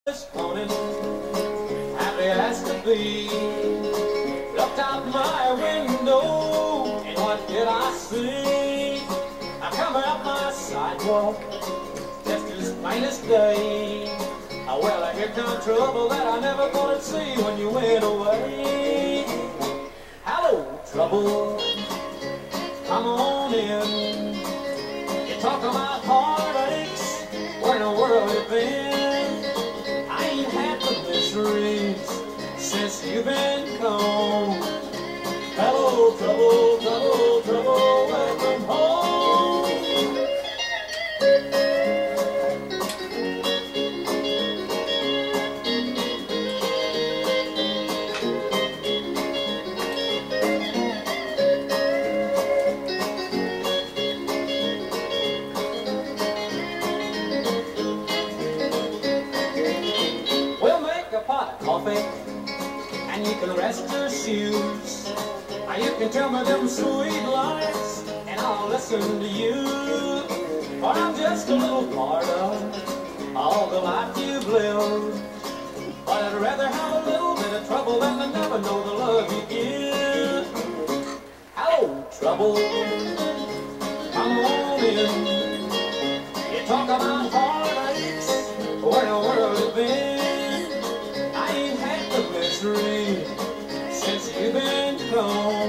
This morning, happy as to be, looked out my window, and what did I see? I come up my sidewalk, just as plain as day. Well, here come trouble that I never thought I'd see when you went away. Hello, trouble, come on in. You talk about heartaches, where in the world you been? Since you've been gone. Hello, trouble, trouble, trouble, welcome home. We'll make a pot of coffee and you can rest your shoes. You can tell me them sweet lies, and I'll listen to you. For I'm just a little part of all the life you've lived. But I'd rather have a little bit of trouble than to never know the love you give. Hello, trouble, come on in. You talk about heartaches, where in the world you been? I ain't had the misery since you've been gone.